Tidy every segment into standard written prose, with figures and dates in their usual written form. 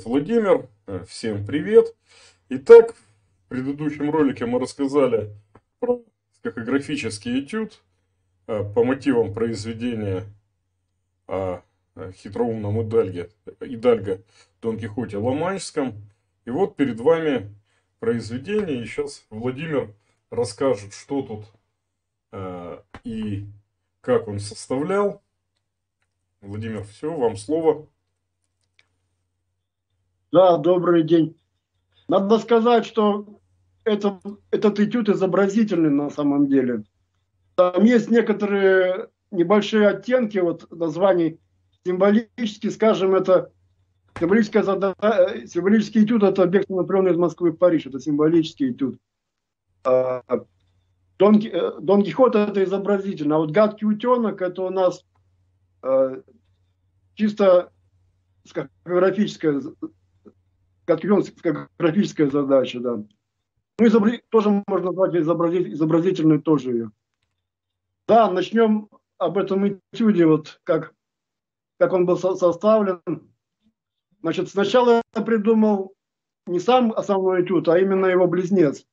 привет, Владимир. Всем привет. Итак, в предыдущем ролике мы рассказали про стихографический этюд по мотивам произведения о хитроумном Идальго Дон Кихоте Ла-Манчском. И вот перед вами произведение. И сейчас Владимир расскажет, что тут и как он составлял. Владимир, все, вам слово. Да, добрый день. Надо сказать, что этот этюд изобразительный на самом деле. Там есть некоторые небольшие оттенки вот названий символически, скажем, это символический этюд, это бегство Наполеона из Москвы в Париж, это символический этюд. А Дон Кихот это изобразительно, а вот гадкий утенок это у нас чисто графическая задача, да. Ну, тоже можно назвать изобразительной тоже ее. Да, начнем об этом этюде, вот как он был составлен. Значит, сначала я придумал не сам основной этюд, а именно его близнец.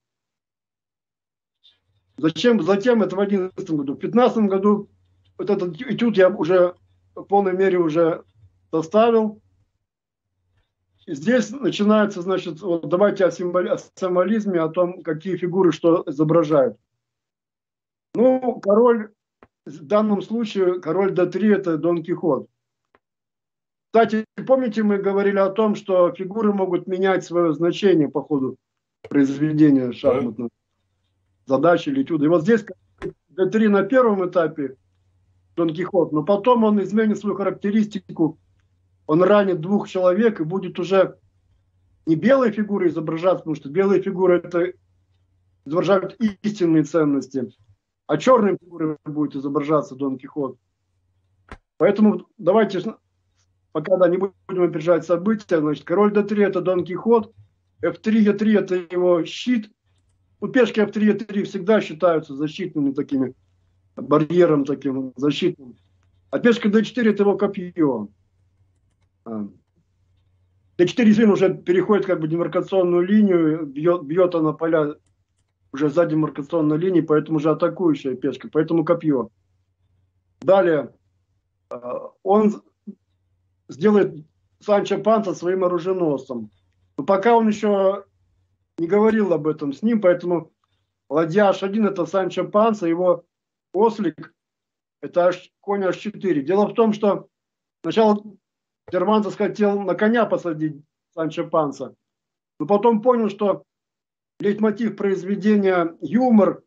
Затем это в 2011 году. В 2015 году вот этот этюд я уже в полной мере уже составил. И здесь начинается, значит, вот давайте о символизме, о том, какие фигуры что изображают. Ну, король, в данном случае, король d3 это Дон Кихот. Кстати, помните, мы говорили о том, что фигуры могут менять свое значение по ходу произведения шахматной задачи или этюда. И вот здесь d3 на первом этапе Дон Кихот, но потом он изменит свою характеристику, он ранит двух человек и будет уже не белые фигуры изображаться, потому что белые фигуры это изображают истинные ценности, а черные фигуры будет изображаться Дон Кихот. Поэтому давайте, пока не будем опережать события, значит, король d3 это Дон Кихот, f3, e3 это его щит. У пешки f3, e3 всегда считаются защитными такими, барьером таким защитным. А пешка d4 это его копье. d4 уже переходит как бы демаркационную линию, бьет она поля уже за демаркационной линией, поэтому уже атакующая пешка, поэтому копье. Далее он сделает Санчо Панса своим оруженосцем. Но пока он еще не говорил об этом с ним, поэтому ладья h1 это Санчо Панса, его ослик это конь h4. Дело в том, что сначала Cervantes хотел на коня посадить Санчо Панса, но потом понял, что лейтмотив произведения юмор,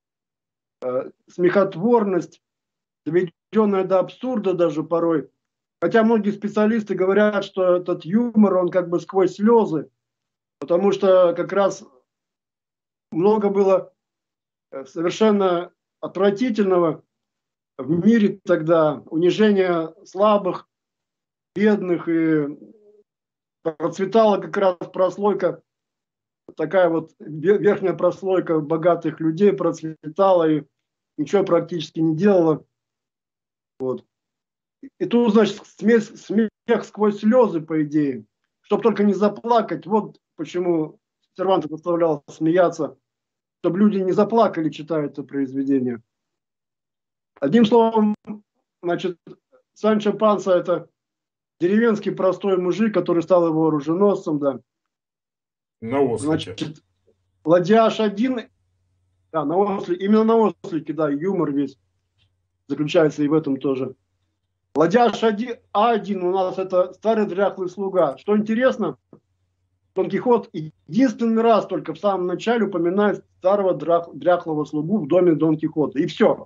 смехотворность, доведенная до абсурда даже порой. Хотя многие специалисты говорят, что этот юмор, он как бы сквозь слезы, потому что как раз много было совершенно отвратительного в мире тогда, унижения слабых, бедных, и процветала как раз прослойка, такая вот верхняя прослойка богатых людей процветала и ничего практически не делала. Вот. И тут, значит, смех сквозь слезы, по идее, чтобы только не заплакать. Вот почему Сервантес заставлял смеяться, чтобы люди не заплакали, читая это произведение. Одним словом, значит, Санчо Панса это деревенский простой мужик, который стал его оруженосцем, да. На ослике. Значит, ладья H1, да, на ослике, именно на ослике, да, юмор весь заключается и в этом тоже. Ладья А1 у нас это старый дряхлый слуга. Что интересно, Дон Кихот единственный раз только в самом начале упоминает старого дряхлого слугу в доме Дон Кихота. И все.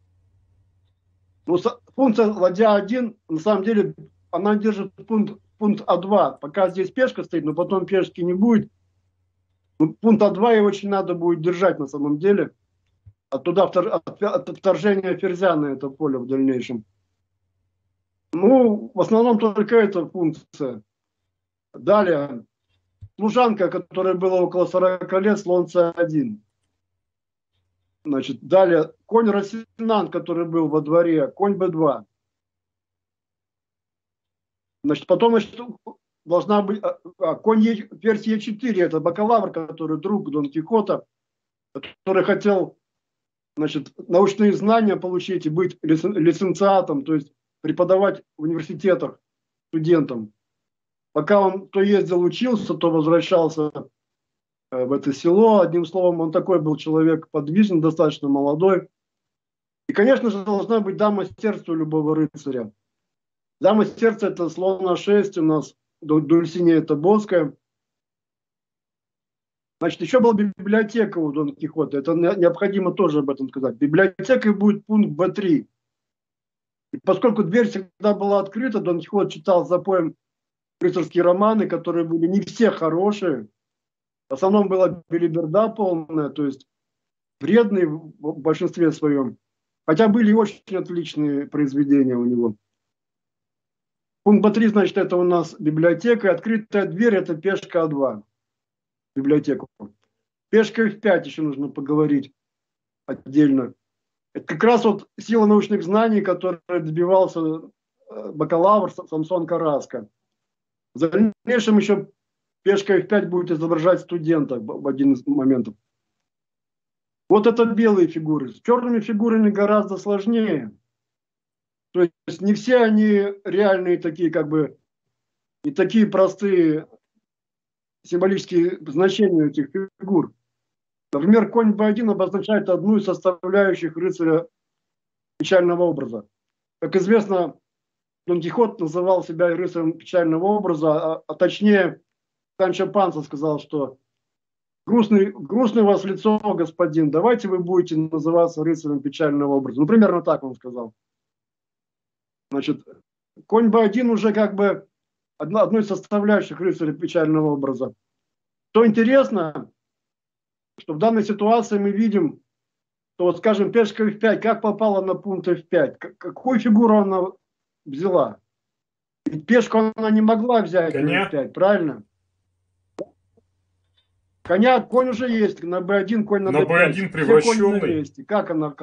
Ну, функция ладья А1, на самом деле, она держит пункт А2. Пока здесь пешка стоит, но потом пешки не будет. Ну, пункт А2 его очень надо будет держать на самом деле. Оттуда от вторжения ферзя на это поле в дальнейшем. Ну, в основном только эта функция. Далее, служанка, которая была около 40 лет, слон С1. Значит, далее, конь Росинант, который был во дворе, конь Б2. Значит, потом, значит, должна быть... конь ферзь Е4, это бакалавр, который друг Дон Кихота, который хотел, значит, научные знания получить и быть лицензиатом, то есть преподавать в университетах студентам. Пока он то ездил, учился, то возвращался в это село. Одним словом, он такой был человек подвижный, достаточно молодой. И, конечно же, должна быть дама сердца у любого рыцаря. Дама сердца – это слон на 6 у нас, Дульсинея Тобольская. Значит, еще была библиотека у Дон Кихота. Это необходимо тоже об этом сказать. Библиотекой будет пункт Б3. И поскольку дверь всегда была открыта, Дон Кихот читал запоем рыцарские романы, которые были не все хорошие. В основном была белиберда полная, то есть вредные в большинстве своем. Хотя были и очень отличные произведения у него. Пункт Б3, значит, это у нас библиотека. Открытая дверь – это пешка А2. Библиотеку. Пешка F5 еще нужно поговорить отдельно. Это как раз вот сила научных знаний, которой добивался бакалавр Самсон Караско. В дальнейшем еще пешка F5 будет изображать студента в один из моментов. Вот это белые фигуры. С черными фигурами гораздо сложнее. То есть не все они реальные такие, как бы, не такие простые символические значения этих фигур. Например, конь Б1 обозначает одну из составляющих рыцаря печального образа. Как известно, Дон Кихот называл себя рыцарем печального образа, а точнее Санчо Панса сказал, что грустный у вас лицо, господин, давайте вы будете называться рыцарем печального образа. Ну, примерно так он сказал. Значит, конь Б1 уже как бы одной из составляющих рыцаря печального образа. Что интересно, что в данной ситуации мы видим, что, вот, скажем, пешка F5, как попала на пункт F5, какую фигуру она взяла. Ведь пешку она не могла взять Коня? на F5, правильно? Конь уже есть, на B1, конь на D5. B1 превращенный. Все кони есть. И как она...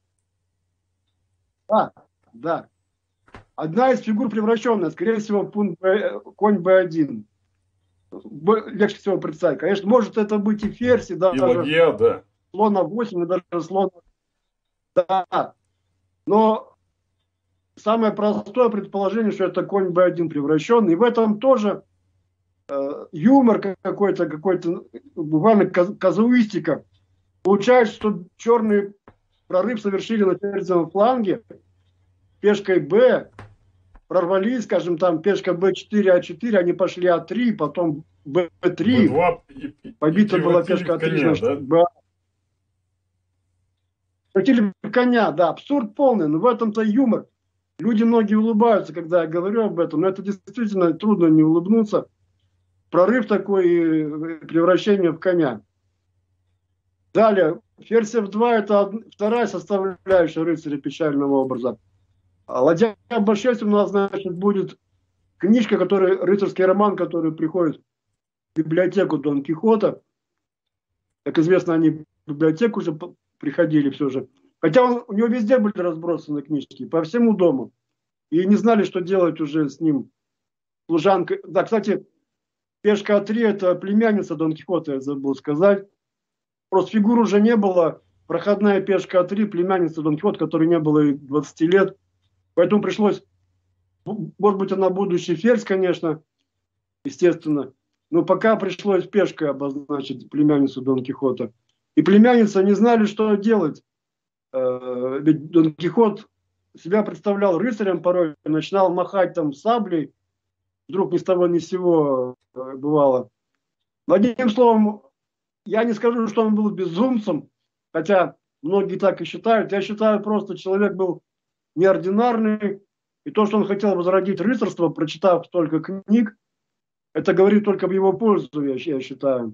Да. Одна из фигур превращенная, скорее всего, конь B1. Легче всего представить. Конечно, может это быть и ферзь, и даже ладья, да. слон А8, и даже слон... Да. Но самое простое предположение, что это конь B1 превращенный. И в этом тоже юмор какой-то, буквально казуистика. Получается, что черный прорыв совершили на ферзевом фланге, пешкой Б, прорвались, скажем, там пешка Б4, А4, они пошли А3, потом Б3, побита была пешка А3, значит, да? Б. Хотели коня, да, абсурд полный, но в этом-то юмор. Люди многие улыбаются, когда я говорю об этом, но это действительно трудно не улыбнуться. Прорыв такой и превращение в коня. Далее, ферзь F2 это вторая составляющая рыцаря печального образа. А ладья B6 у нас, значит, будет книжка, рыцарский роман, который приходит в библиотеку Дон Кихота. Как известно, они в библиотеку уже приходили все же. Хотя у него везде были разбросаны книжки, по всему дому. И не знали, что делать уже с ним. Служанка. Да, кстати, пешка А3 это племянница Дон Кихота, я забыл сказать. Просто фигур уже не было. Проходная пешка А3, племянница Дон Кихота, которой не было и 20 лет. Поэтому пришлось, может быть, она будущий ферзь, конечно, естественно. Но пока пришлось пешкой обозначить племянницу Дон Кихота. И племянница не знали, что делать. Ведь Дон Кихот себя представлял рыцарем порой, начинал махать там саблей. Вдруг ни с того ни с сего бывало. Но одним словом, я не скажу, что он был безумцем, хотя многие так и считают. Я считаю, просто человек был неординарный. И то, что он хотел возродить рыцарство, прочитав столько книг, это говорит только в его пользу, я считаю.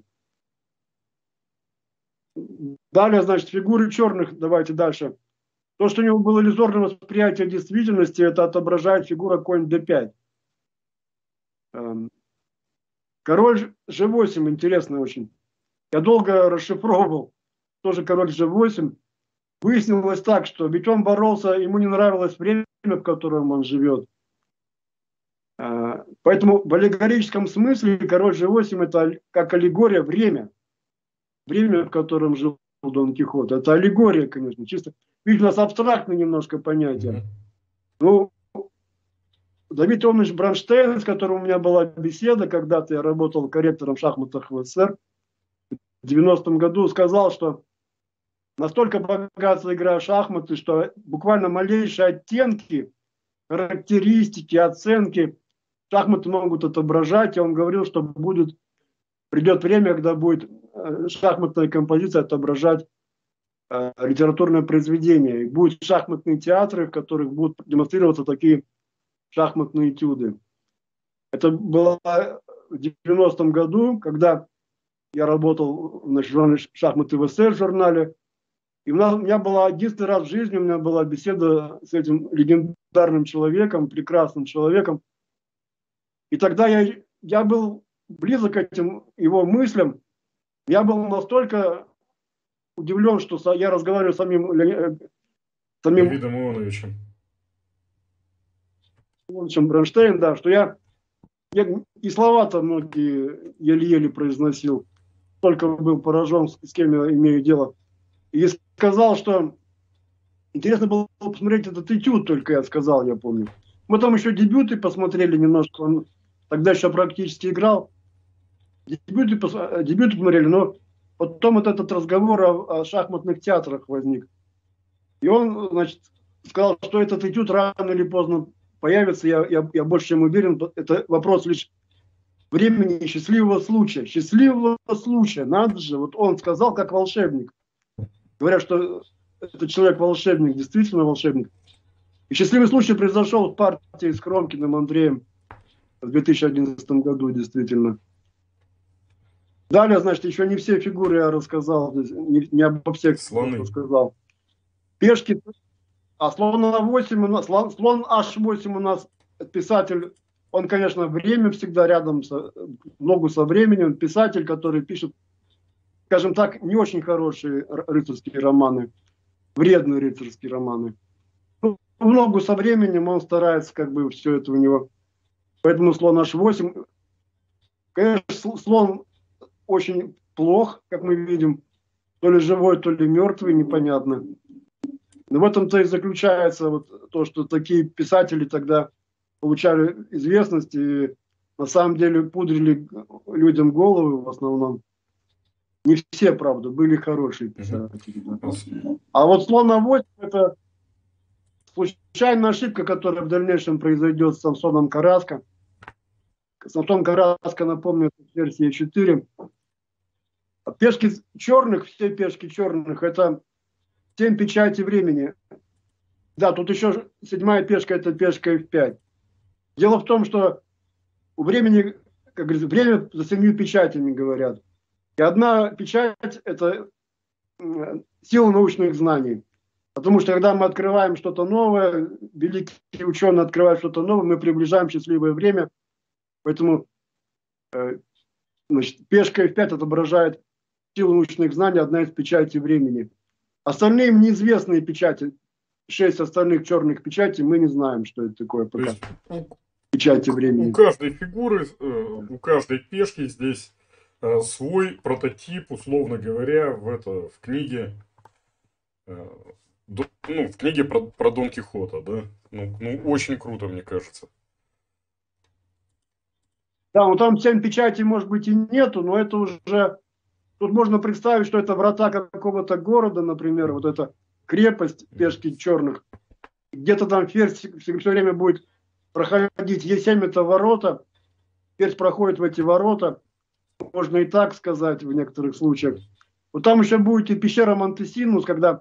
Далее, значит, фигуры черных, давайте дальше. То, что у него было иллюзорное восприятие действительности, это отображает фигура конь d5. Король g8, интересно очень. Я долго расшифровывал, тоже король g8. Выяснилось так, что ведь он боролся, ему не нравилось время, в котором он живет. Поэтому в аллегорическом смысле король G8 это как аллегория время. Время, в котором жил Дон Кихот. Это аллегория, конечно, чисто. Видишь, у нас абстрактное немножко понятие. Ну, Давид Иванович Бронштейн, с которым у меня была беседа, когда-то я работал корректором в шахматах в СССР, в 90-м году сказал, что настолько богата игра в шахматы, что буквально малейшие оттенки, характеристики, оценки шахматы могут отображать. И он говорил, что придет время, когда будет шахматная композиция отображать литературное произведение. И будут шахматные театры, в которых будут демонстрироваться такие шахматные этюды. Это было в 90-м году, когда я работал в журнале «Шахматы ВСС» журнале. И у меня была единственный раз в жизни, у меня была беседа с этим легендарным человеком, прекрасным человеком. И тогда я был близок к этим его мыслям. Я был настолько удивлен, что я разговариваю с самим Давидом Ивановичем Бронштейн, да, что я и слова-то многие еле-еле произносил. Только был поражен, с кем я имею дело. И сказал, что интересно было посмотреть этот этюд, только я сказал, я помню. Мы там еще дебюты посмотрели немножко, он тогда еще практически играл. Дебюты посмотрели, но потом вот этот разговор о шахматных театрах возник. И он, значит, сказал, что этот этюд рано или поздно появится, я больше чем уверен, это вопрос лишь времени и счастливого случая. Счастливого случая, надо же, вот он сказал как волшебник. Говорят, что этот человек волшебник, действительно волшебник. И счастливый случай произошел в партии с Хромкиным Андреем в 2011 году, действительно. Далее, значит, еще не все фигуры я рассказал, не обо всех рассказал. Пешки, слон А8, слон H8 у нас писатель, он, конечно, время всегда рядом, ногу со временем, писатель, который пишет, скажем так, не очень хорошие рыцарские романы, вредные рыцарские романы. Ну, в ногу со временем он старается, как бы, все это у него. Поэтому слон H8, конечно, слон очень плох, как мы видим, то ли живой, то ли мертвый, непонятно. Но в этом-то и заключается вот то, что такие писатели тогда получали известность и на самом деле пудрили людям головы в основном. Не все, правда, были хорошие писатели. Да. А вот слон А8 это случайная ошибка, которая в дальнейшем произойдет с Самсоном Караско. Самсон Караско, напомню, версия 4. Пешки черных, все пешки черных, это 7 печати времени. Да, тут еще 7-я пешка, это пешка F5. Дело в том, что у времени, как говорится, время за 7 печатями говорят. И одна печать – это сила научных знаний. Потому что когда мы открываем что-то новое, великие ученые открывают что-то новое, мы приближаем счастливое время. Поэтому значит, пешка F5 отображает силу научных знаний, одна из печатей времени. Остальные неизвестные печати, 6 остальных черных печатей, мы не знаем, что это такое пока. Печати времени. У каждой фигуры, у каждой пешки здесь свой прототип, условно говоря, в книге, в книге про Дон Кихота, да? Ну, очень круто, мне кажется. Да, ну там 7 печатей, может быть, и нету, но это уже... Тут можно представить, что это врата какого-то города, например, вот эта крепость пешки черных. Где-то там ферзь все время будет проходить. Е7 это ворота, ферзь проходит в эти ворота. Можно и так сказать в некоторых случаях. Вот там еще будет и пещера Монтесинус, когда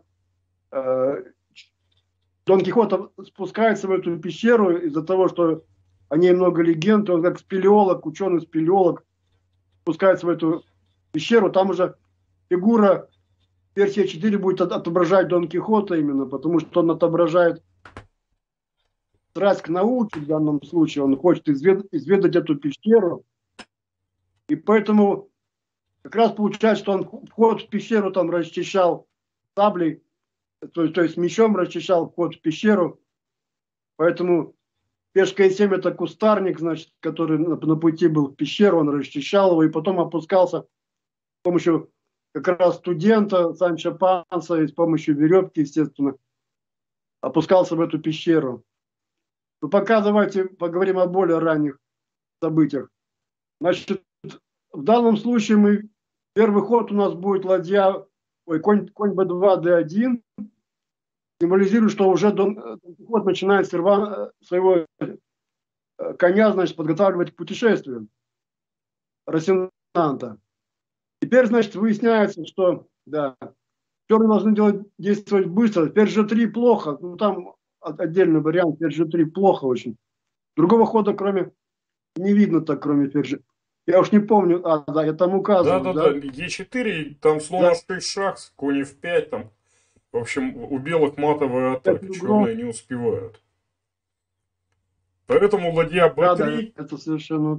Дон Кихот спускается в эту пещеру из-за того, что о ней много легенд, он как спелеолог, ученый-спелеолог, спускается в эту пещеру, там уже фигура версия 4 будет отображать Дон Кихота именно, потому что он отображает страсть к науке в данном случае, он хочет изведать эту пещеру, и поэтому как раз получается, что он вход в пещеру там расчищал саблей, то есть мечом расчищал вход в пещеру, поэтому Пешка e7 это кустарник, значит, который на пути был в пещеру, он расчищал его и потом опускался с помощью как раз студента Санчо Панса и с помощью веревки, естественно, опускался в эту пещеру. Ну, пока давайте поговорим о более ранних событиях. Значит, в данном случае первый ход у нас будет конь b2, d1, символизирует, что уже Дон Кихот начинает своего коня, значит, подготавливать к путешествию Росинанта. Теперь, значит, выясняется, что, да, черные должны действовать быстро. Теперь g3 плохо, ну там отдельный вариант, теперь g3 плохо очень. Другого хода, кроме, не видно так, кроме теперь. Я уж не помню, да, я там указываю. Да, Е4, там слон h6 шаг, конь f5, там, в общем, у белых матовая атака, черные не успевают. Поэтому ладья b3. Да, это совершенно...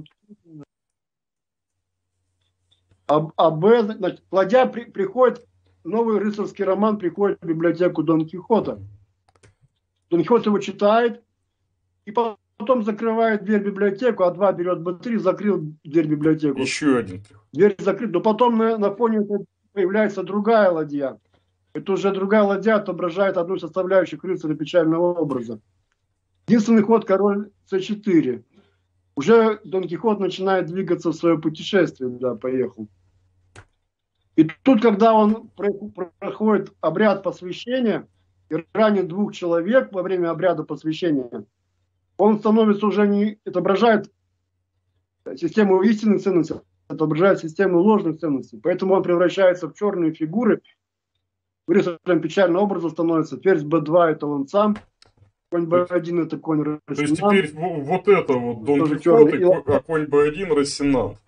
Б, значит, ладья приходит, новый рыцарский роман приходит в библиотеку Дон Кихота. Дон Кихот его читает, и потом закрывает дверь в библиотеку, а 2 берет b3, закрыл дверь в библиотеку. Еще один. Дверь закрыта, но потом на фоне появляется другая ладья. Это уже другая ладья отображает одну из составляющих рыцаря печального образа. Единственный ход король c4. Уже Дон Кихот начинает двигаться в свое путешествие, да, поехал. И тут, когда он проходит обряд посвящения и ранит 2 человек во время обряда посвящения, он становится уже не отображает систему истинных ценностей, отображает систему ложных ценностей. Поэтому он превращается в черные фигуры. Рыцарем печального образа становится. Ферзь b2 это он сам. Конь b1 это конь Росинант. То есть теперь вот это вот Дон Кихот, а конь b1 Росинант.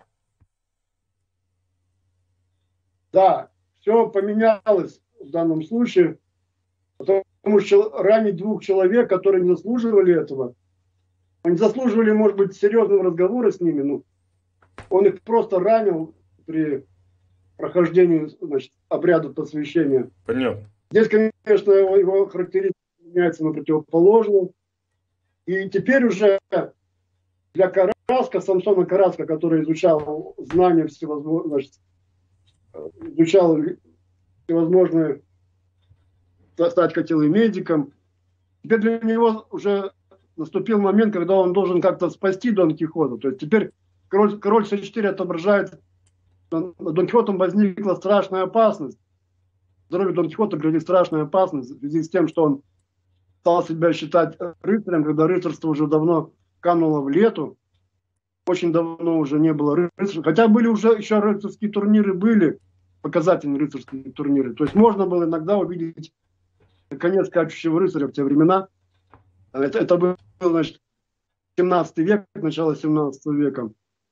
Да, все поменялось в данном случае, потому что ранить 2 человек, которые не заслуживали этого, они заслуживали, может быть, серьезного разговора с ними, но он их просто ранил при прохождении, значит, обряда посвящения. Понятно. Здесь, конечно, его характеристика меняется на противоположную. И теперь уже для Караска, Самсона Караска, который изучал знания всевозможных, значит, изучал всевозможные, стать хотел и медиком. Теперь для него уже наступил момент, когда он должен как-то спасти Дон Кихота. То есть теперь король c4 отображает, Дон Кихотом возникла страшная опасность. Здоровью Дон Кихота грозит страшная опасность в связи с тем, что он стал себя считать рыцарем, когда рыцарство уже давно кануло в лету. Очень давно уже не было рыцарей. Хотя были уже еще рыцарские турниры, были показательные рыцарские турниры. То есть можно было иногда увидеть конец скачущего рыцаря в те времена. Это был, значит, 17 век, начало 17 века.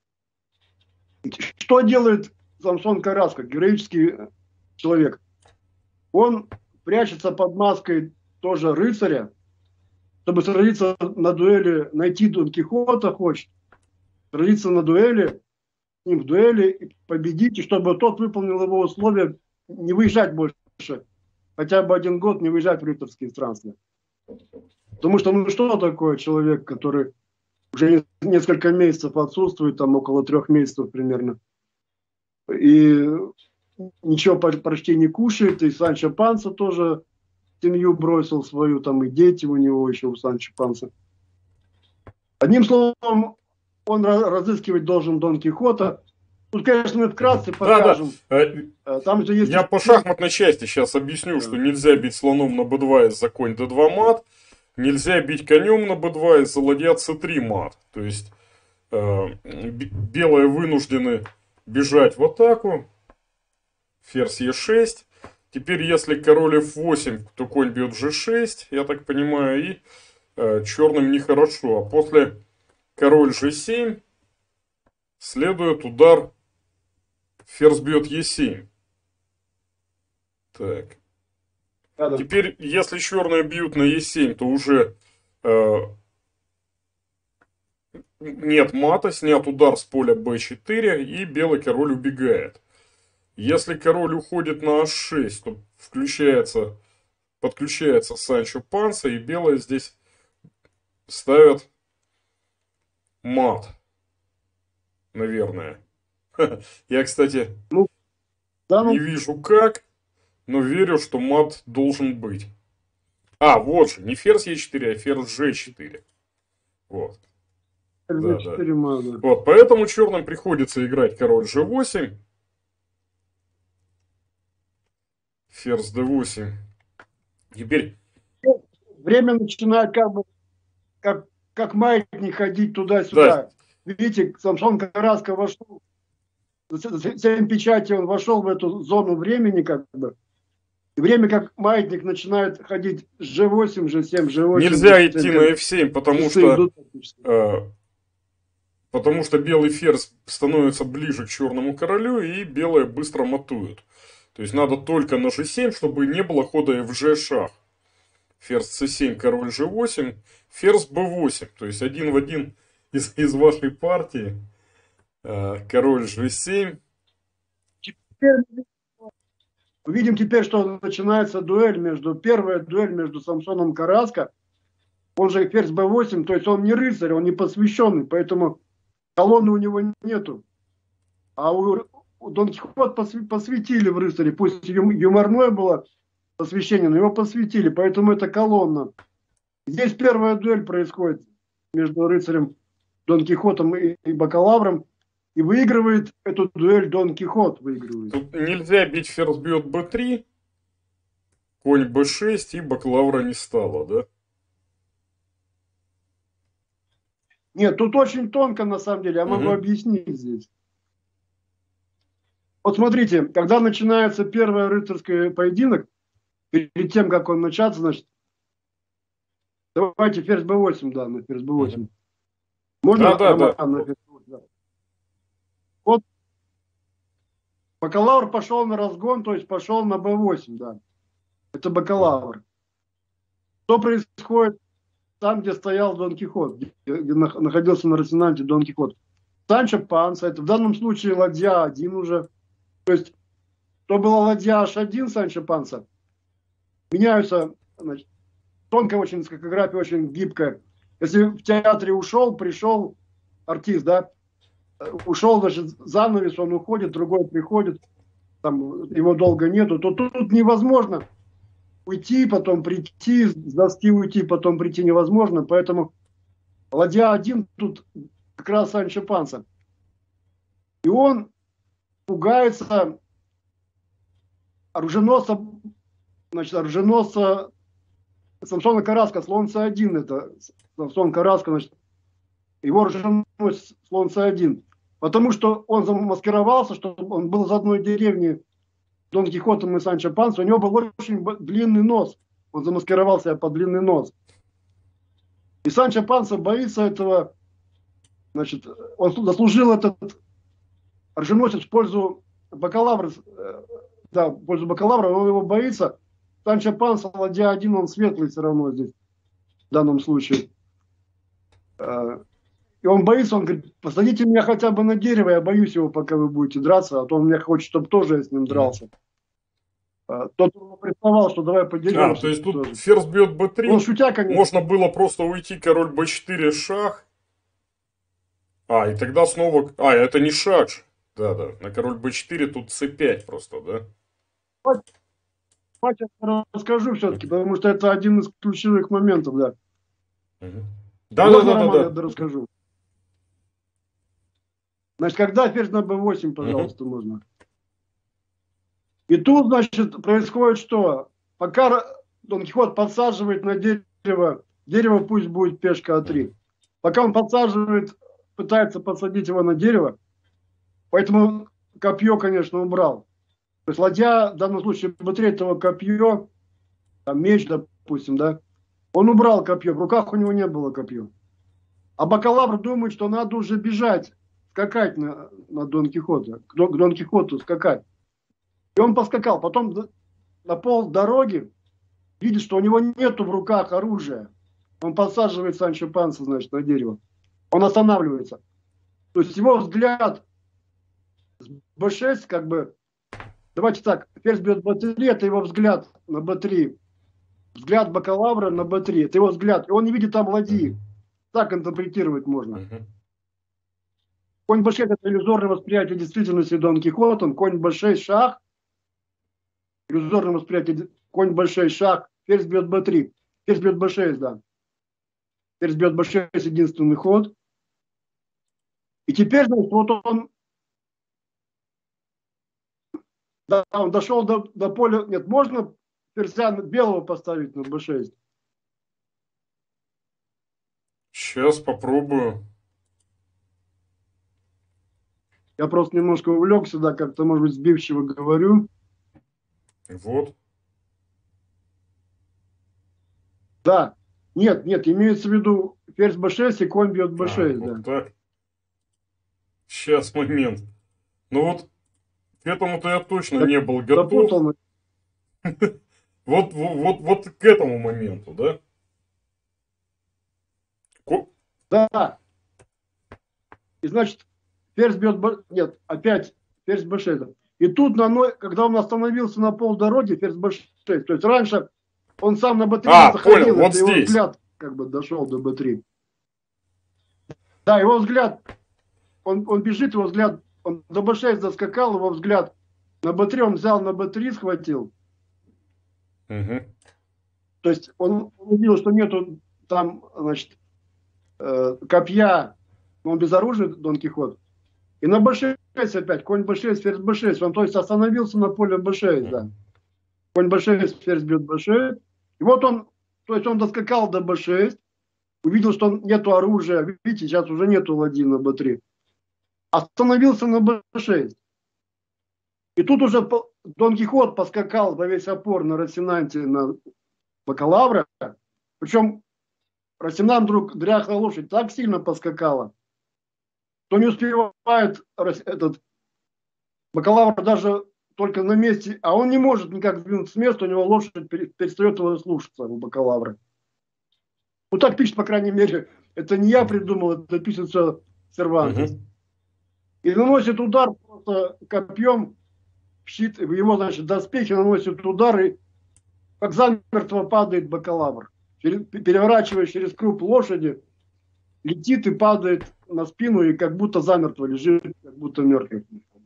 Что делает Самсон Караска, героический человек? Он прячется под маской тоже рыцаря, чтобы сразиться на дуэли, найти Дон Кихота хочет, сразиться на дуэли, с ним в дуэли, и победить, и чтобы тот выполнил его условия не выезжать больше, хотя бы 1 год не выезжать в рыцарские странствия. Потому что, ну что такое человек, который уже несколько месяцев отсутствует, там около 3 месяцев примерно, и ничего почти не кушает, и Санчо Панса тоже семью бросил свою, там и дети у него еще, у Санчо Панса. Одним словом, он разыскивать должен Дон Кихота. Тут, конечно, мы вкратце покажем. Да. Там же есть... Я по шахматной части сейчас объясню, что нельзя бить слоном на b2 из-за конь d2 мат, нельзя бить конем на b2 из-за ладья c3 мат. То есть белые вынуждены бежать в атаку, ферзь e6. Теперь, если король f8, то конь бьет g6, я так понимаю, и черным нехорошо. А после король g7 следует удар, ферзь бьет e7. Так. Теперь, если черные бьют на e7, то уже нет мата, снят удар с поля b4, и белый король убегает. Если король уходит на h6, то подключается Санчо Панса, и белые здесь ставят мат, наверное. Я, кстати, Ну, да, не ну, вижу как, но верю, что мат должен быть. А, вот же, не ферзь Е4, а ферзь Ж4. Вот, да, да. G4 маза. Вот, поэтому черным приходится играть король G8, ферзь D8. Теперь, Время начинает как, как маятник ходить да, туда-сюда. Видите, Самсон Караско вошел, 7 печати он вошел в эту зону времени, как бы. И время как маятник начинает ходить с G8, G7, G8, нельзя идти G7, на как F7, потому часы что идут. э, потому что белый ферзь становится ближе к черному королю, и белые быстро матуют. То есть надо только на g7, чтобы не было хода fg шах. Ферзь c7, король g8, ферзь b8. То есть один в один из вашей партии. Король g7. Теперь увидим теперь, что начинается первая дуэль между Самсоном Караско, он же ферзь b8, то есть он не рыцарь, он не посвященный, поэтому колонны у него нету. А у Дон Кихот посвятили в рыцаре, пусть юморное было посвящение, но его посвятили, поэтому это колонна. Здесь первая дуэль происходит между рыцарем Дон Кихотом и бакалавром, и выигрывает эту дуэль Дон Кихот. Выигрывает. Тут нельзя бить, ферзь бьет b3, конь b6, и бакалавра не стало, да? Нет, тут очень тонко на самом деле, я могу Угу. объяснить здесь. Вот смотрите, когда начинается первый рыцарский поединок, перед тем, как он начаться, значит, давайте ферзь b8, да, на ферзь b8. Угу. Можно, Да, да, Роман, да. на ферзь b8? Да. Вот бакалавр пошел на разгон, то есть пошел на b8, да. Это бакалавр. Что происходит там, где стоял Дон Кихот, где находился на Росинанте Дон Кихот? Санчо Панса, это в данном случае ладья 1 уже. То есть, то была ладья H1 Санчо Панса. Меняются, значит, тонкая очень скакография, очень гибкая. Если в театре ушел, пришел артист, да, ушел, значит, занавес, он уходит, другой приходит, там его долго нету, то тут невозможно уйти, потом прийти, с доски уйти, потом прийти невозможно, поэтому ладья 1 тут как раз Санчо Панса. И он пугается оруженосца, значит, оруженосца Самсона Караско, слон С1, это Самсон Караско, значит, его оруженосец слон С1. Потому что он замаскировался, что он был из одной деревни Дон Кихотом и Санчо Пансо, у него был очень длинный нос. Он замаскировал себя под длинный нос. И Санчо Пансо боится этого, значит, он заслужил этот оруженосец в пользу бакалавра, да, в пользу бакалавра, он его боится. Санчо Пансо, ладья 1, он светлый все равно здесь, в данном случае. И он боится, он говорит, посадите меня хотя бы на дерево, я боюсь его, пока вы будете драться, а то он меня хочет, чтобы тоже я с ним дрался. Тот признавал, что давай подеремся. То есть тут тоже. ферзь бьет b3, Он шутя, конечно. можно было просто уйти, король b4, шах. И тогда снова... это не шах же. Да, на король b4 тут c5 просто, да? Я расскажу все-таки, потому что это один из ключевых моментов, да. Да. Я расскажу. Значит, когда ферзь на b8, пожалуйста, можно. И тут, значит, происходит что? Пока Дон Кихот подсаживает на дерево пусть будет пешка А3. Пока он подсаживает, пытается подсадить его на дерево, поэтому копье, конечно, убрал. То есть ладья, в данном случае, b3 этого копье, там меч, допустим, да, он убрал копье, в руках у него не было копье. А бакалавр думает, что надо уже бежать, скакать на Дон Кихота, к Дон Кихоту скакать. И он поскакал. Потом на пол дороги видит, что у него нету в руках оружия. Он подсаживает Санчо Панса, значит, на дерево. Он останавливается. То есть его взгляд с b6, как бы, давайте так, ферзь бьет b3, это его взгляд на b3. Взгляд бакалавра на b3, это его взгляд. И он не видит там ладьи. Так интерпретировать можно. Конь b6 это иллюзорное восприятие действительности Дон Кихотом. Конь b6 шах. Иллюзорное восприятие. Конь b6 шах. Ферзь бьет b3. Ферзь бьет b6, да. Ферзь бьет b6 единственный ход. И теперь, значит, вот он, да, он дошел до поля. Нет, можно ферзя белого поставить на b6? Сейчас попробую. Я просто немножко увлекся, да, как-то, может быть, сбивчиво говорю. Вот. Да. Нет, имеется в виду ферзь b6 и конь бьет b6, да. Вот так. Сейчас, момент. Ну вот, к этому-то я точно не был готов. Запутал. Вот к этому моменту, да? Да. И значит, ферзь бьет... Нет, опять ферзь b6. И тут, когда он остановился на полдороги, ферзь b6. То есть раньше он сам на b3 заходил. Понял, вот это его здесь. Взгляд как бы дошел до b3. Да, его взгляд, он бежит, его взгляд, он до b6 заскакал, его взгляд на b3, он взял на b3, схватил. Угу. То есть он увидел, что нету там, значит, копья, он безоружный, Дон Кихот. И на b6 опять, конь b6, ферзь b6. Он, то есть, остановился на поле b6, да. Конь b6, ферзь бьет b6. И вот он, то есть он доскакал до b6, увидел, что нету оружия. Видите, сейчас уже нету ладьи на b3. Остановился на b6. И тут уже Дон Кихот поскакал во весь опор на Росинанте, на бакалавра. Причем Росинант вдруг, дряхлая лошадь, так сильно поскакала, что не успевает этот бакалавр даже только на месте, а он не может никак сдвинуться с места, у него лошадь перестает его слушаться, у бакалавра. Ну так пишет, по крайней мере, это не я придумал, это пишется Сервантес. И наносит удар просто копьем в щит, в его, значит, доспехи наносит удар, и как замертво падает бакалавр. Переворачиваясь через круп лошади, летит и падает на спину, и как будто замертво лежит, как будто мертвый.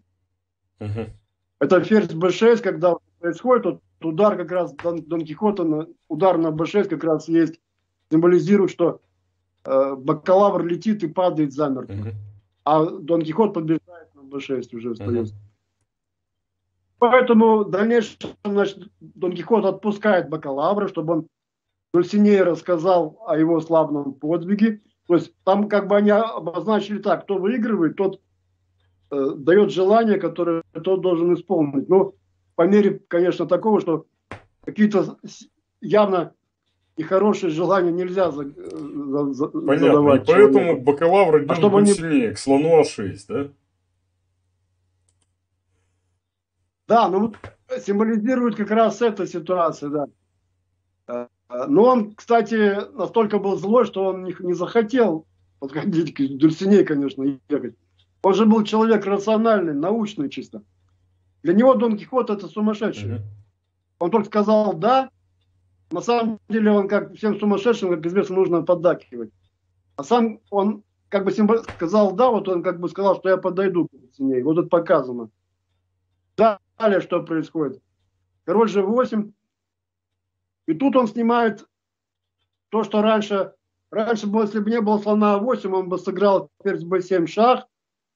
Это ферзь b6, когда происходит, вот удар как раз Дон Кихота, удар на b6 как раз есть, символизирует, что бакалавр летит и падает замертво. А Дон Кихот побеждает на b6, уже остается. Поэтому в дальнейшем, значит, Дон Кихот отпускает бакалавра, чтобы он Дульсинее рассказал о его славном подвиге. То есть там как бы они обозначили так, кто выигрывает, тот дает желание, которое тот должен исполнить. Но по мере, конечно, такого, что какие-то явно нехорошие желания нельзя Понятно, задавать. И поэтому бакалавр идет Дульсинее, к слону А6, да? Да, ну символизирует как раз эта ситуация, да. Но он, кстати, настолько был злой, что он не захотел подходить к Дульсинее, конечно, ехать. Он же был человек рациональный, научный чисто. Для него Дон Кихот это сумасшедший. Он только сказал «да». На самом деле он, как всем сумасшедшим, как известно, нужно поддакивать. А сам он как бы сказал «да», вот он как бы сказал, что я подойду к Дульсинее. Вот это показано. Далее что происходит? Король G8. И тут он снимает то, что раньше было, если бы не было слона А8, он бы сыграл ферзь b7 шах.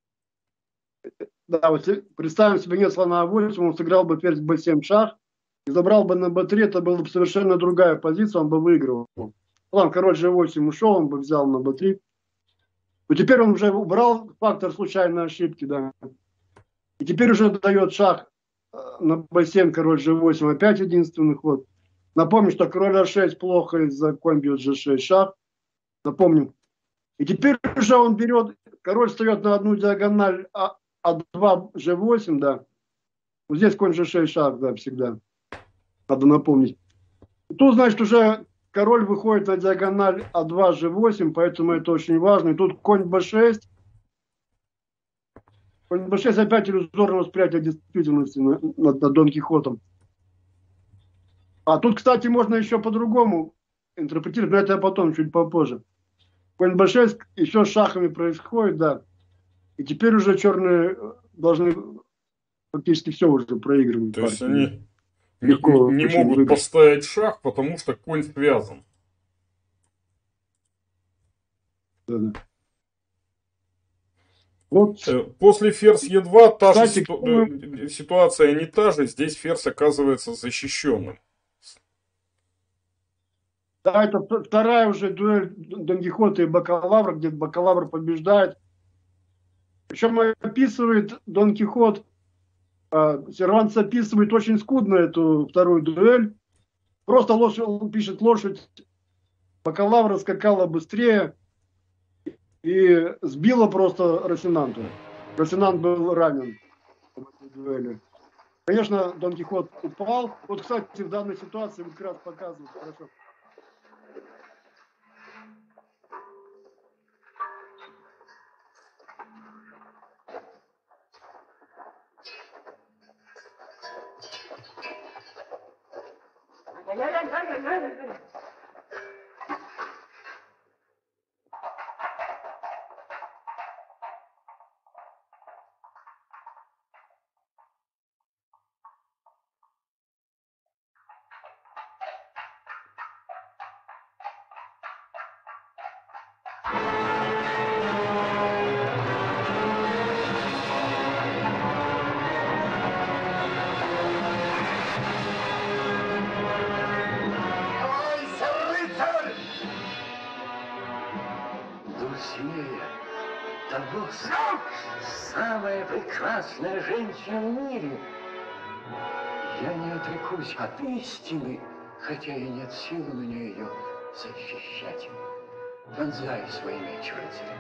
Да, вот представим себе, нет слона А8, он сыграл бы ферзь b7 шах и забрал бы на b3, это была бы совершенно другая позиция, он бы выиграл. Потом король G8 ушел, он бы взял на b3. Но теперь он уже убрал фактор случайной ошибки, да. И теперь уже дает шах на b7, король G8, опять единственный ход. Напомню, что король А6 плохо из-за конь бьет G6 шах. Напомним. И теперь уже он берет, король встает на одну диагональ А2 G8, да. Вот здесь конь G6 шах, да, всегда. Надо напомнить. И тут, значит, уже король выходит на диагональ А2 G8, поэтому это очень важно. И тут конь B6. Конь B6 опять иллюзорное восприятие действительности над Дон Кихотом. А тут, кстати, можно еще по-другому интерпретировать, но это я потом, чуть попозже. Конь b6 еще с шахами происходит, да. И теперь уже черные должны фактически все уже проигрывать То есть партию. они Легко не очень могут выиграть. поставить шах, потому что конь связан. Да, да. Вот, После ферзь Е2 та же кстати, ситуация не та же, здесь ферзь оказывается защищенным. да, это вторая уже дуэль Дон Кихота и Бакалавра, где Бакалавр побеждает. Причем описывает Дон Кихот, Сервантес описывает очень скудно эту вторую дуэль. Просто лошадь, пишет, лошадь Бакалавра скакала быстрее и сбила просто Росинанта. Росинант был ранен в этой дуэли. Конечно, Дон Кихот упал. Вот, кстати, в данной ситуации вот как раз показывают хорошо. Самая прекрасная женщина в мире. Я не отрекусь от истины, хотя и нет силы на нее ее защищать. Вонзай свой меч, рыцарь.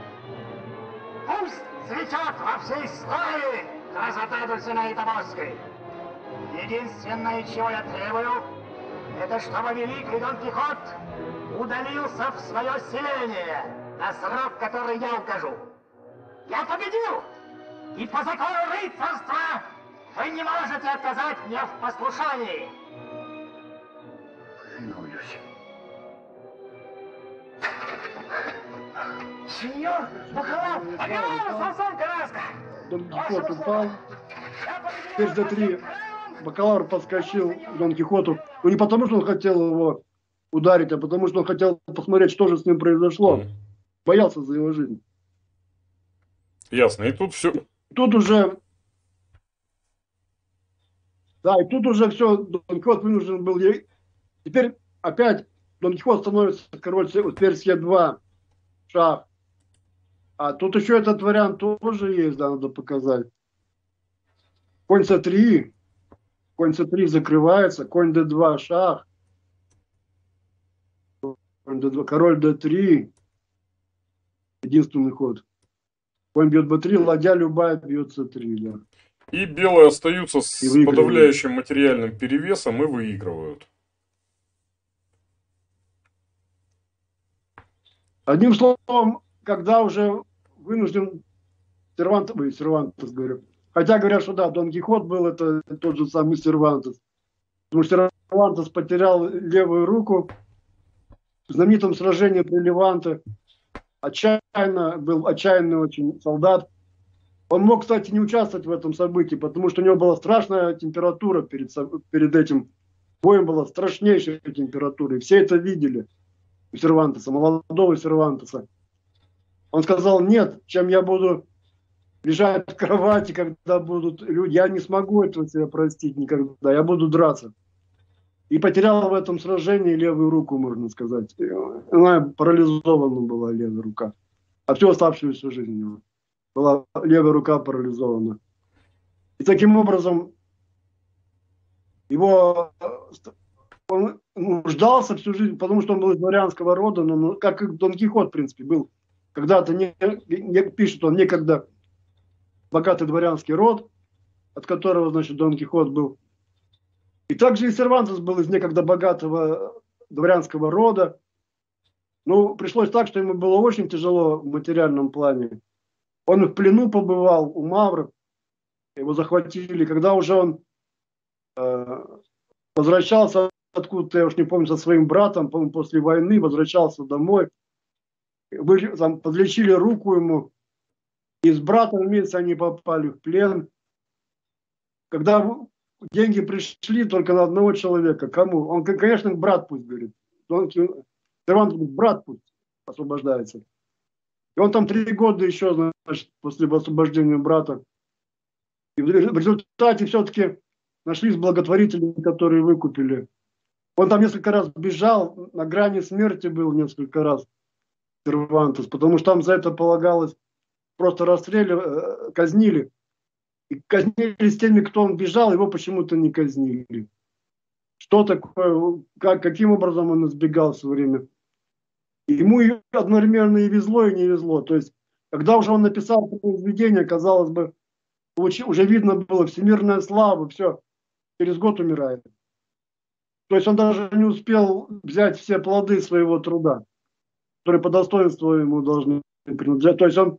Пусть цветет во всей славе красота Дульсинеи Тобоской. Единственное, чего я требую, это чтобы великий Дон Кихот удалился в свое селение на срок, который я укажу. Я победил! И по закону рыцарства вы не можете отказать мне в послушании. Клянусь. Сеньор Бакалавр, Самсон Караска! Дон Кихот упал. Ферзь d3. Бакалавр подскочил к Дон Кихоту. Ну, не потому, что он хотел его ударить, а потому, что он хотел посмотреть, что же с ним произошло. Боялся за его жизнь. Ясно. И тут все. Тут уже... Да, и тут уже все, Дон Кихот вынужден был... Теперь опять Дон Кихот становится король ферзь Е2, шах. А тут еще этот вариант тоже есть, да, надо показать. Конь С3. Конь С3 закрывается. Конь Д2, шах. Конь Д2, король Д3. Единственный ход. Конь бьет Б3, ладья любая бьет С3, да. И белые остаются с выигрывают. подавляющим материальным перевесом и выигрывают. Одним словом, когда уже вынужден Сервантес, говорю. Хотя говорят, что да, Дон Кихот был это тот же самый Сервантес. Потому что Сервантес потерял левую руку в знаменитом сражении при Леванте. Был отчаянный очень солдат. Он мог, кстати, не участвовать в этом событии, потому что у него была страшная температура перед этим боем, была страшнейшая температура. И все это видели у Сервантеса, молодого Сервантеса. Он сказал: нет, чем я буду лежать в кровати, когда будут люди, я не смогу этого себе простить никогда, я буду драться. И потерял в этом сражении левую руку, можно сказать. Она парализована была, левая рука. А всю оставшуюся жизнь у него была левая рука парализована. И таким образом он ждался всю жизнь, потому что он был из дворянского рода, но как и Дон Кихот, в принципе, был когда-то, пишет он, некогда богатый дворянский род, от которого, значит, Дон Кихот был. И также и Сервантес был из некогда богатого дворянского рода. Ну, пришлось так, что ему было очень тяжело в материальном плане. Он в плену побывал у мавров, его захватили. Когда уже он возвращался откуда-то, я уж не помню, со своим братом, по-моему, после войны, возвращался домой, подлечили руку ему, И с братом вместе они попали в плен. Когда деньги пришли только на одного человека, кому? Он, конечно, брат пусть, говорит. Сервантес говорит, брат пусть освобождается. И он там 3 года еще, значит, после освобождения брата. И в результате все-таки нашлись благотворители, которые выкупили. Он там несколько раз бежал, на грани смерти был несколько раз, Сервантес, потому что там за это полагалось просто расстреливали, казнили. И казнили с теми, кто он бежал, его почему-то не казнили. Что такое, каким образом он избегал все время. И ему одновременно и везло, и не везло. То есть, когда уже он написал произведение, казалось бы, уже видно было всемирная слава, все, через год умирает. То есть он даже не успел взять все плоды своего труда, которые по достоинству ему должны принадлежать. То есть он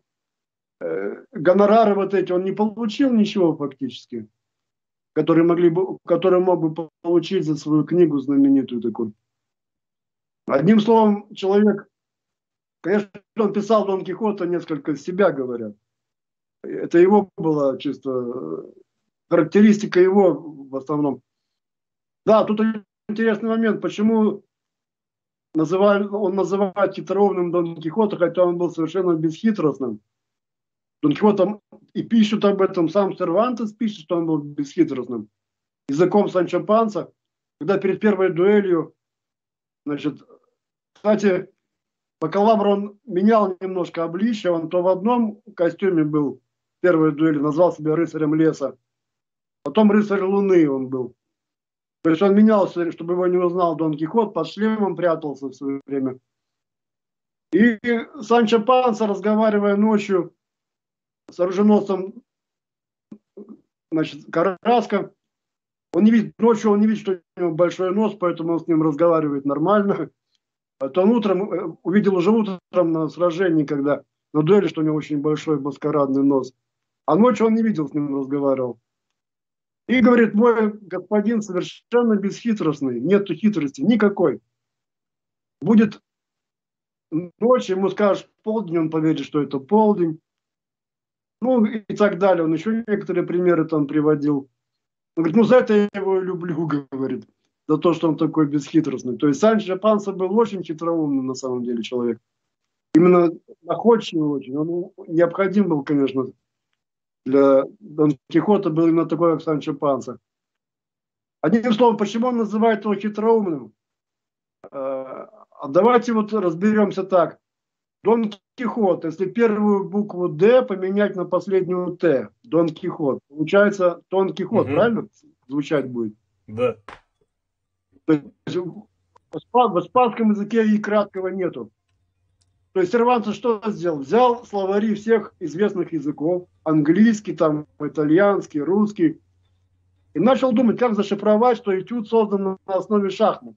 гонорары вот эти, он не получил ничего фактически, которые мог бы получить за свою книгу знаменитую такую. Одним словом, человек, конечно, он писал Дон Кихота несколько себя, говорят. Это его была чисто характеристика его в основном. Да, тут интересный момент, почему он называет хитроумным Дон Кихота, хотя он был совершенно бесхитростным. Дон Кихот и пишут об этом, сам Сервантес пишет, что он был бесхитростным. Языком Санчо Панса, когда перед первой дуэлью, значит, кстати, бакалавр он менял немножко обличие, он то в одном костюме был в первой дуэли, назвал себя рыцарем леса, потом рыцарь луны он был. То есть он менялся, чтобы его не узнал Дон Кихот, под шлемом прятался в свое время. И Санчо Панса, разговаривая ночью с оруженосцем, значит, Карраско, ночью он не видит, что у него большой нос, поэтому он с ним разговаривает нормально. Потом утром, увидел уже утром на сражении, когда на дуэли, что у него очень большой маскарадный нос. А ночью он не видел, с ним разговаривал. И говорит, мой господин совершенно бесхитростный, нету хитрости никакой. Будет ночь, ему скажешь полдень, он поверит, что это полдень. Ну и так далее. Он еще некоторые примеры там приводил. Он говорит, за это я его люблю, говорит. За то, что он такой бесхитростный. То есть Санчо Панса был очень хитроумный на самом деле человек. Именно находчивый очень. Он необходим был, конечно, для Дон Кихота был именно такой, как Санчо Панса. Одним словом, почему он называет его хитроумным? Давайте вот разберемся так. Дон Кихот, если первую букву «Д» поменять на последнюю «Т», Дон Кихот, получается Дон Кихот, правильно звучать будет? Да. То есть в испанском языке и краткого нету. То есть Сервантес что сделал? Взял словари всех известных языков, английский, там, итальянский, русский, и начал думать, как зашифровать, что этюд создан на основе шахмат.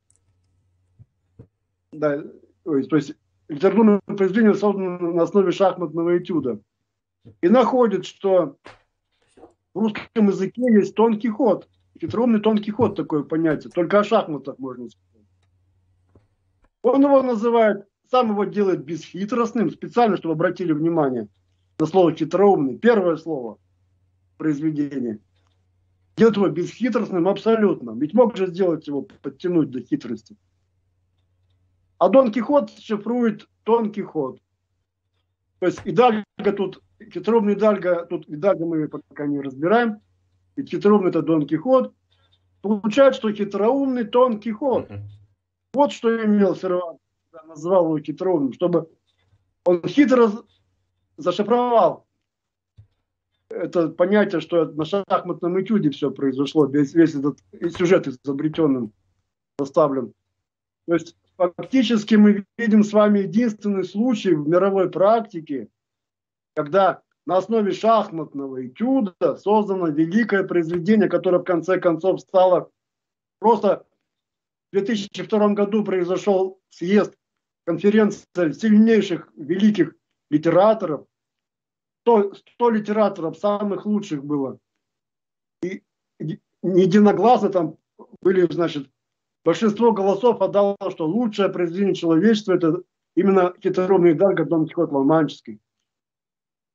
Да, то есть литературное произведение создано на основе шахматного этюда. И находит, что в русском языке есть Дон Кихот. Хитроумный Дон Кихот, такое понятие. Только о шахматах можно сказать. Он его называет, сам его делает бесхитростным, специально, чтобы обратили внимание на слово хитроумный. Первое слово произведения. Делает его бесхитростным абсолютно. Ведь мог же сделать его, подтянуть до хитрости. А Дон Кихот шифрует Дон Кихот. То есть Идальго тут, хитроумный Идальго, тут Идальго мы пока не разбираем. Ведь хитроумный это Дон Кихот. Получается, что хитроумный Дон Кихот. Вот что имел Сервантес, назвал его хитроумным, чтобы он хитро зашифровал это понятие, что на шахматном этюде все произошло, весь этот сюжет изобретенным составлен. То есть фактически мы видим с вами единственный случай в мировой практике, когда на основе шахматного этюда создано великое произведение, которое в конце концов стало просто... В 2002 году произошел съезд, конференция сильнейших великих литераторов. 100 литераторов, самых лучших было. И единогласно там были, значит, большинство голосов отдало, что лучшее произведение человечества это именно хитроумный Идальго Дон Кихот Ла-Манческий.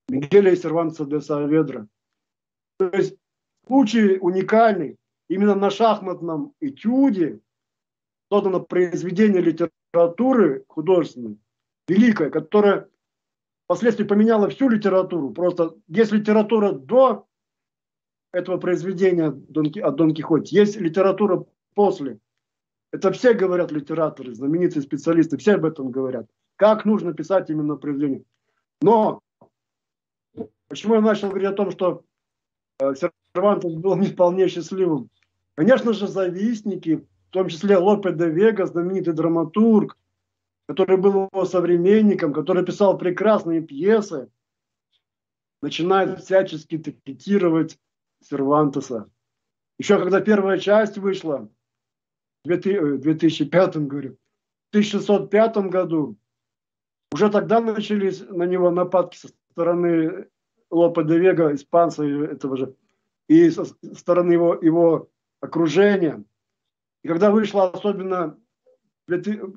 Мигеля и Сервантеса де Сааведра. То есть случай уникальный. Именно на шахматном этюде создано произведение литературы художественной, великое, которое впоследствии поменяло всю литературу. Просто есть литература до этого произведения о Дон Кихоте, есть литература после. Это все говорят литераторы, знаменитые специалисты, все об этом говорят. Как нужно писать именно произведение. Но почему я начал говорить о том, что Сервантес был не вполне счастливым? Конечно же, завистники, в том числе Лопе де Вега, знаменитый драматург, который был его современником, который писал прекрасные пьесы, начинает всячески критиковать Сервантеса. Еще когда первая часть вышла, в 2005, говорю, в 1605 году, уже тогда начались на него нападки со стороны Лопе де Вега, испанца этого же, и со стороны его окружения. И когда вышла особенно в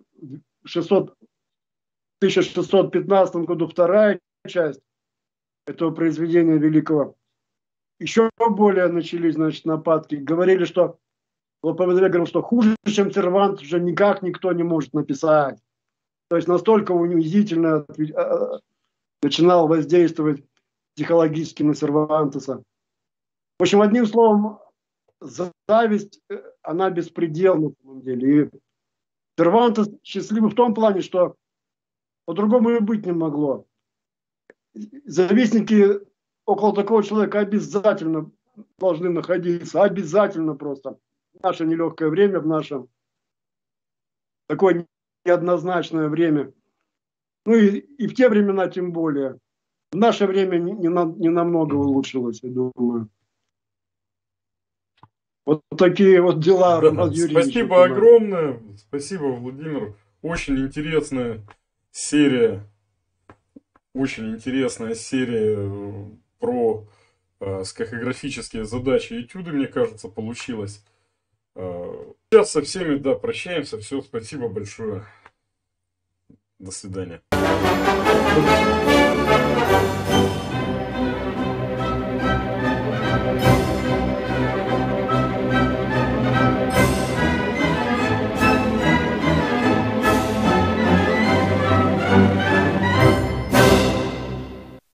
1615 году вторая часть этого произведения великого, еще более начались, значит, нападки. Говорили, что Лопе де Вега говорил, что хуже, чем Сервантес, уже никак никто не может написать. То есть настолько унизительно начинал воздействовать психологически на Сервантеса. В общем, одним словом, зависть, она беспредельна на самом деле. И Сервантес счастливый в том плане, что по-другому и быть не могло. Завистники около такого человека обязательно должны находиться. Обязательно просто. В наше нелегкое время, в наше такое неоднозначное время. Ну и в те времена тем более. В наше время не намного улучшилось, я думаю. Вот такие вот дела. Да, спасибо огромное. Спасибо, Владимир. Очень интересная серия. Очень интересная серия про скахографические задачи и этюды, мне кажется, получилось. Сейчас со всеми, да, прощаемся. Все, спасибо большое. До свидания.